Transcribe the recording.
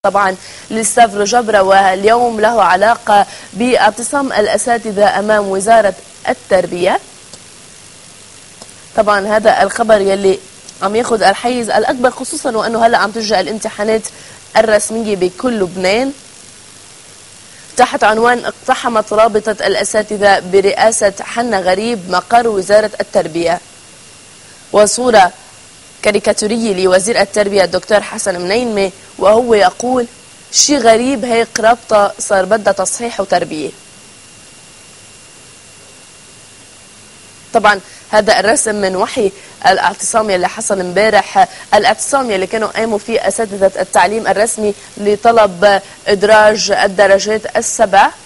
طبعا للستاف جبرة، واليوم له علاقة باعتصام الأساتذة أمام وزارة التربية. طبعا هذا الخبر يلي عم ياخذ الحيز الأكبر، خصوصا وأنه هلأ عم تبدأ الامتحانات الرسمية بكل لبنان. تحت عنوان اقتحمت رابطة الأساتذة برئاسة حنا غريب مقر وزارة التربية، وصورة كاريكاتورية لوزير التربية الدكتور حسن منيمة وهو يقول شي غريب هيك رابطة صار بدها تصحيح وتربية. طبعا هذا الرسم من وحي الاعتصام يلي حصل امبارح، الاعتصام يلي كانوا قاموا فيه أساتذة التعليم الرسمي لطلب إدراج الدرجات السبع